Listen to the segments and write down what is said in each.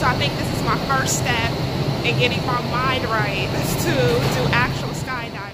I think this is my first step in getting my mind right to do actual skydiving.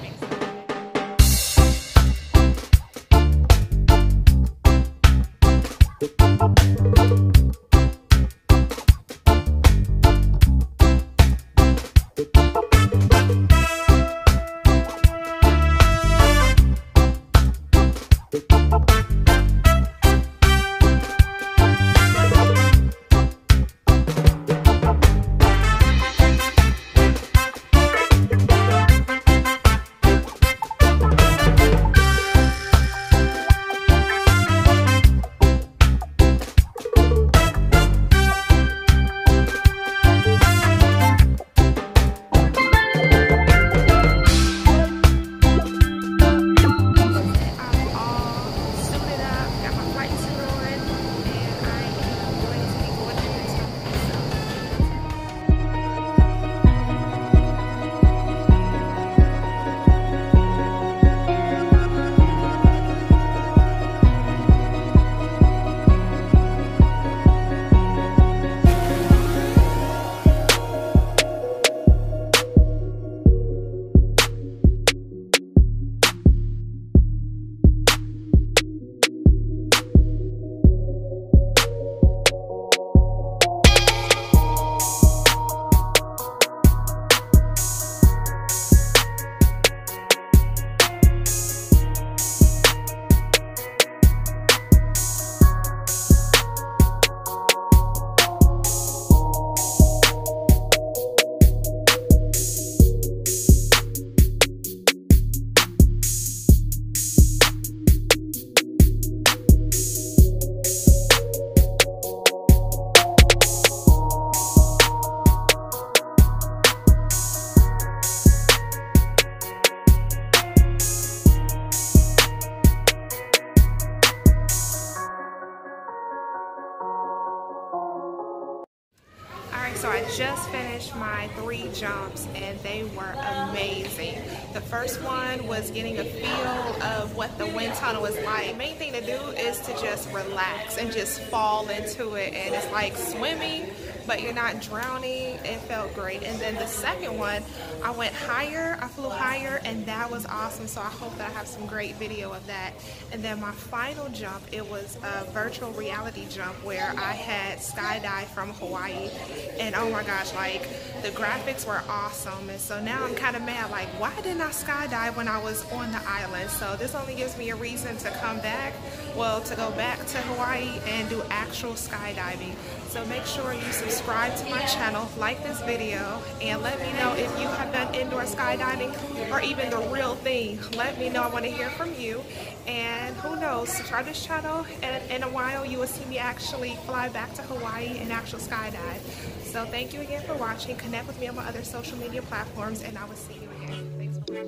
So I just finished my 3 jumps and they were amazing. The first one was getting a feel of what the wind tunnel is like. Main thing to do is to just relax and just fall into it, and it's like swimming but you're not drowning. It felt great. And then the second one, I went higher, I flew higher, and that was awesome. So I hope that I have some great video of that. And then my final jump, it was a virtual reality jump where I had skydived from Hawaii, and oh my gosh, like the graphics were awesome. And so now I'm kind of mad, like why didn't I skydive when I was on the island? So this only gives me a reason to come back, well, to go back to Hawaii and do actual skydiving. So make sure you subscribe to my channel, like this video, and let me know if you have done indoor skydiving or even the real thing. Let me know. I want to hear from you. And who knows, subscribe to this channel, and in a while you will see me actually fly back to Hawaii and actual skydive. So thank you again for watching. Connect with me on my other social media platforms, and I will see you again. Thanks for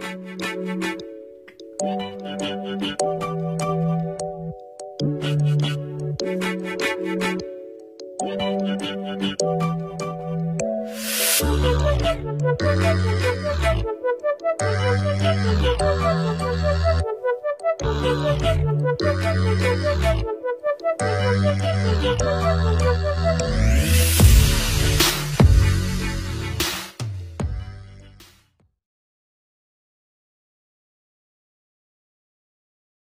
watching.